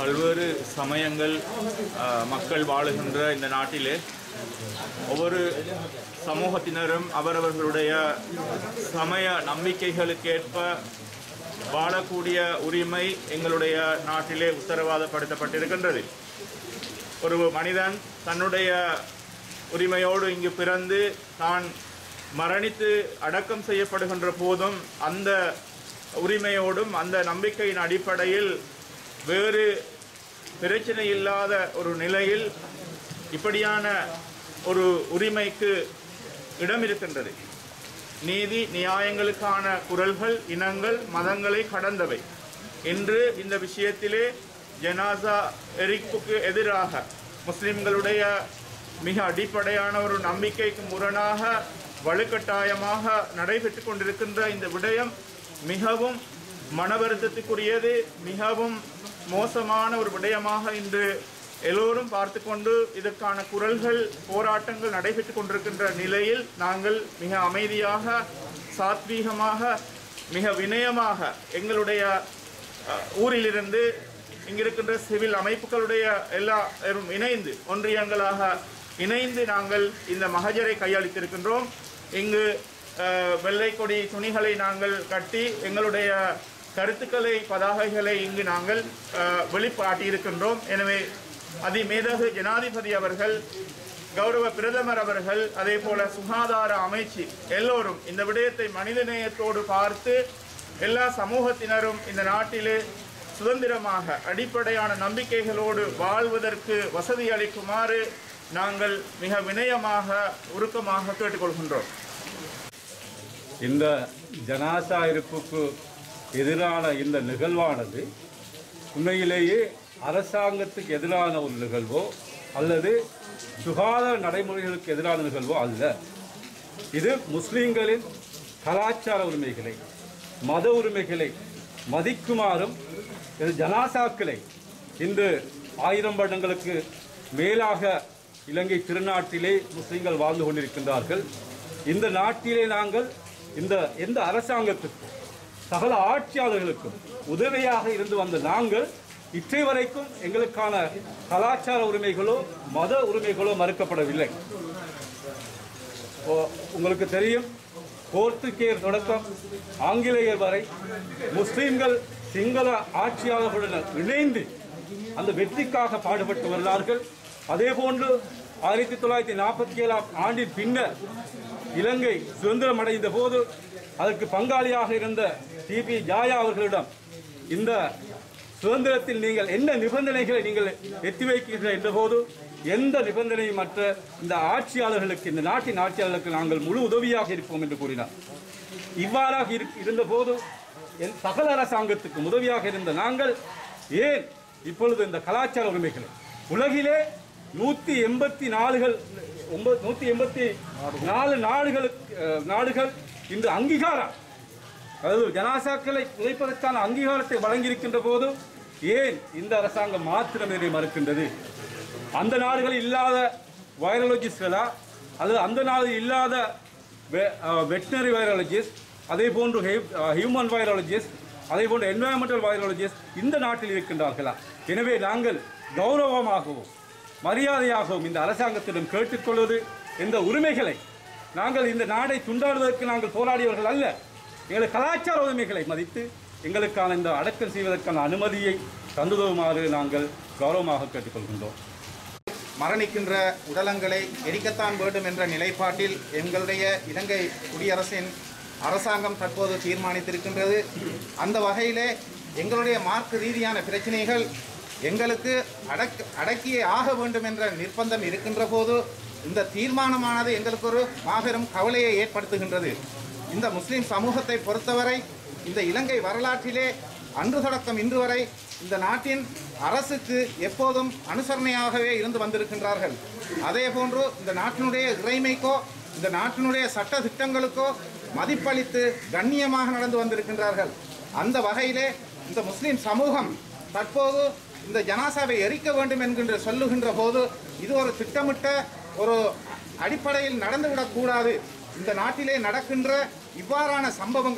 பல்வேறு சமயங்கள் மக்கள் வாழுகின்ற இந்த நாட்டிலே ஒவ்வொரு சமூகத்தினரும் அவரவர்களுடைய சமய நம்பிக்கைகளுக்கேற்ப வாழக்கூடிய உரிமை எங்களுடைய நாட்டிலே உத்தரவாதப்படுத்தப்பட்டிருக்கின்றது. ஒரு மனிதன் தன்னுடைய உரிமையோடு இங்கு பிறந்து தான் மரணித்து அடக்கம் செய்யப்படுகின்ற போதும் அந்த உரிமையோடும் அந்த நம்பிக்கையின் அடிப்படையில் வேறு பிரச்சனை இல்லாத ஒரு நிலையில் இப்படியான ஒரு உரிமைக்கு இடம் இருக்கின்றது. நீதி நியாயங்களுக்கான குரல்கள் இனங்கள் மதங்களை கடந்தவை. இன்று இந்த விஷயத்திலே ஜனாசா எரிப்புக்கு எதிராக முஸ்லிம்களுடைய மிக அடிப்படையான ஒரு நம்பிக்கைக்கு முரணாக வலுக்கட்டாயமாக நடைபெற்று கொண்டிருக்கின்ற இந்த விடயம் மிகவும் மனவருத்தத்துக்குரியது, மிகவும் மோசமான ஒரு விடயமாக இன்று எல்லோரும் பார்த்து கொண்டு இதற்கான குரல்கள் போராட்டங்கள் நடைபெற்று கொண்டிருக்கின்ற நிலையில் நாங்கள் மிக அமைதியாக சாத்வீகமாக மிக வினயமாக எங்களுடைய ஊரிலிருந்து இங்கிருக்கின்ற சிவில் அமைப்புகளுடைய எல்லாரும் இணைந்து ஒன்றியங்களாக இணைந்து நாங்கள் இந்த மகஜரை கையளித்திருக்கின்றோம். இங்கு வெள்ளை கொடி துணிகளை நாங்கள் கட்டி எங்களுடைய கருத்துக்களை பதாகைகளை இங்கு நாங்கள் வெளிப்பாட்டியிருக்கின்றோம். எனவே அதிமேதகு ஜனாதிபதி அவர்கள், கௌரவ பிரதமர் அவர்கள், அதே போல சுகாதார அமைச்சு எல்லோரும் இந்த விடயத்தை மனிதநேயத்தோடு பார்த்து எல்லா சமூகத்தினரும் இந்த நாட்டிலே சுதந்திரமாக அடிப்படையான நம்பிக்கைகளோடு வாழ்வதற்கு வசதி அளிக்குமாறு நாங்கள் மிக வினயமாக உருக்கமாக கேட்டுக்கொள்கின்றோம். இந்த ஜனாசா இருப்புக்கு எதிரான இந்த நிகழ்வானது உண்மையிலேயே அரசாங்கத்துக்கு எதிரான ஒரு நிகழ்வோ அல்லது சுகாதார நடைமுறைகளுக்கு எதிரான நிகழ்வோ அல்ல. இது முஸ்லிம்களின் கலாச்சார உரிமைகளை மத உரிமைகளை மதிக்குமாறும் இது ஜனாசாக்களை இன்று 1000 வருடங்களுக்கு மேலாக இலங்கை திருநாட்டிலே முஸ்லிம்கள் வாழ்ந்து கொண்டிருக்கின்றார்கள். இந்த நாட்டிலே நாங்கள் எந்த அரசாங்கத்துக்கும் சகல ஆட்சியாளர்களுக்கும் உதவியாக இருந்து வந்த நாங்கள் இற்றை வரைக்கும் எங்களுக்கான கலாச்சார உரிமைகளோ மத உரிமைகளோ மறுக்கப்படவில்லை. உங்களுக்கு தெரியும், போர்த்துகேயர் தொடக்கம் ஆங்கிலேயர் வரை முஸ்லிம்கள் சிங்கள ஆட்சியாளர்களுடன் இணைந்து அந்த வெற்றிக்காக பாடுபட்டு வருகிறார்கள். அதே போன்று 1947ஆம் ஆண்டின் பின்னர் இலங்கை சுதந்திரம் அடைந்த போது அதற்கு பங்காளியாக இருந்த டிபி ஜாயா அவர்களிடம் இந்த சுதந்திரத்தில் நீங்கள் என்ன நிபந்தனைகளை நீங்கள் எத்தி வைக்கிறீர்கள் என்ற போது எந்த நிபந்தனையும் மற்ற இந்த ஆட்சியாளர்களுக்கு, இந்த நாட்டின் ஆட்சியாளர்களுக்கு நாங்கள் முழு உதவியாக இருப்போம் என்று கூறினார். இவ்வாறாக இருந்த போது சகல அரசாங்கத்துக்கு உதவியாக இருந்த நாங்கள் ஏன் இப்பொழுது இந்த கலாச்சார உரிமைகளை உலகிலே 184 நாடுகள் இன்று அங்கீகாரம், அதாவது ஜனாசாக்களை புதைப்பதற்கான அங்கீகாரத்தை வழங்கியிருக்கின்ற போது ஏன் இந்த அரசாங்கம் மாத்திரம் இதை மறுக்கின்றது? அந்த நாடுகள் இல்லாத வைரலஜிஸ்ட்களா அல்லது அந்த நாடு இல்லாத வெட்டினரி வைரலஜிஸ்ட், அதே போன்று ஹியூமன் வைரலஜிஸ்ட், அதே போன்று என்வாயன்மெண்டல் வைரலஜிஸ்ட் இந்த நாட்டில் இருக்கின்றார்களா? எனவே நாங்கள் கௌரவமாகவும் மரியாதையாகவும் இந்த அரசாங்கத்திடம் கேட்டுக்கொள்வது, இந்த உரிமைகளை நாங்கள் இந்த நாடை துண்டாடுவதற்கு நாங்கள் போராடியவர்கள் அல்ல. எங்கள் கலாச்சார உரிமைகளை மதித்து எங்களுக்கான இந்த அடக்கம் செய்வதற்கான அனுமதியை தந்துதவுமாறு நாங்கள் கௌரவமாக கேட்டுக்கொள்கின்றோம். மரணிக்கின்ற உடலங்களை எரிக்கத்தான் வேண்டும் என்ற நிலைப்பாட்டில் எங்களுடைய இலங்கை குடியரசின் அரசாங்கம் தற்போது தீர்மானித்திருக்கின்றது. அந்த வகையிலே எங்களுடைய மார்க்க ரீதியான பிரச்சனைகள் எங்களுக்கு அடக்கியே ஆக வேண்டும் என்ற நிர்பந்தம் இருக்கின்ற போது இந்த தீர்மானமானது எங்களுக்கு ஒரு மாபெரும் கவலையை ஏற்படுத்துகின்றது. இந்த முஸ்லிம் சமூகத்தை பொறுத்தவரை இந்த இலங்கை வரலாற்றிலே அன்று தொடக்கம் இன்று வரை இந்த நாட்டின் அரசுக்கு எப்போதும் அனுசரணையாகவே இருந்து வந்திருக்கின்றார்கள். அதே போன்று இந்த நாட்டினுடைய இறைமைக்கோ இந்த நாட்டினுடைய சட்ட திட்டங்களுக்கோ மதிப்பளித்து கண்ணியமாக நடந்து வந்திருக்கின்றார்கள். அந்த வகையிலே இந்த முஸ்லிம் சமூகம் தற்போது இந்த ஜனாசாவை எரிக்க வேண்டும் என்கின்ற சொல்லுகின்ற போது இது ஒரு திட்டமிட்ட ஒரு அடிப்படையில் நடந்துவிடக்கூடாது. இந்த நாட்டிலே நடக்கின்ற இவ்வாறான சம்பவங்கள்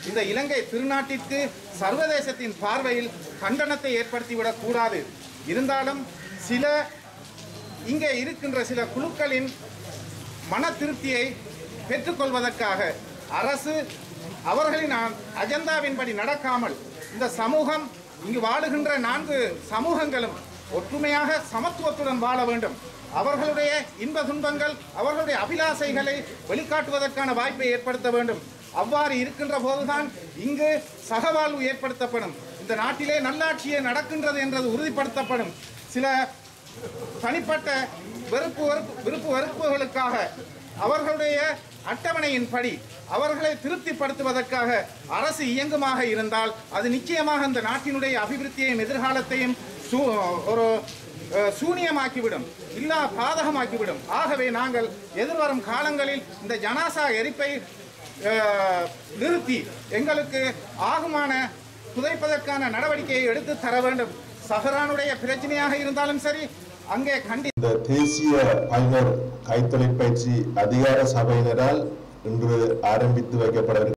இந்த இலங்கை திருநாட்டிற்கு சர்வதேசத்தின் பார்வையில் கண்டனத்தை ஏற்படுத்திவிடக் கூடாது. இருந்தாலும் சில இங்கே இருக்கின்ற சில குழுக்களின் மன திருப்தியை பெற்றுக்கொள்வதற்காக அரசு அவர்களின் அஜெண்டாவின்படி நடக்காமல் இந்த சமூகம் இங்கு வாழுகின்ற 4 சமூகங்களும் ஒற்றுமையாக சமத்துவத்துடன் வாழ வேண்டும். அவர்களுடைய இன்ப துன்பங்கள் அவர்களுடைய அபிலாசைகளை வெளிக்காட்டுவதற்கான வாய்ப்பை ஏற்படுத்த வேண்டும். அவ்வாறு இருக்கின்ற போதுதான் இங்கு சகவாழ்வு ஏற்படுத்தப்படும். இந்த நாட்டிலே நல்லாட்சியே நடக்கின்றது என்றது உறுதிப்படுத்தப்படும். சில தனிப்பட்ட விருப்பு வெறுப்புகளுக்காக அவர்களுடைய அட்டவணையின்படி அவர்களை திருப்திப்படுத்துவதற்காக அரசு இயங்குமாக இருந்தால் அது நிச்சயமாக இந்த நாட்டினுடைய அபிவிருத்தியையும் எதிர்காலத்தையும் ஒரு சூனியமாக்கிவிடும், இல்லா பாதகமாக்கிவிடும். ஆகவே நாங்கள் எதிர்வரும் காலங்களில் இந்த ஜனாசா எரிப்பை நிறுத்தி எங்களுக்கு ஆகுமான புதைப்பதற்கான நடவடிக்கையை எடுத்து தர வேண்டும். சஹரானுடைய பிரச்சனையாக இருந்தாலும் சரி அங்கே இந்த தேசிய பைனர் கைத்தொழிற்பயிற்சி அதிகார சபையினரால் இன்று ஆரம்பித்து வைக்கப்பட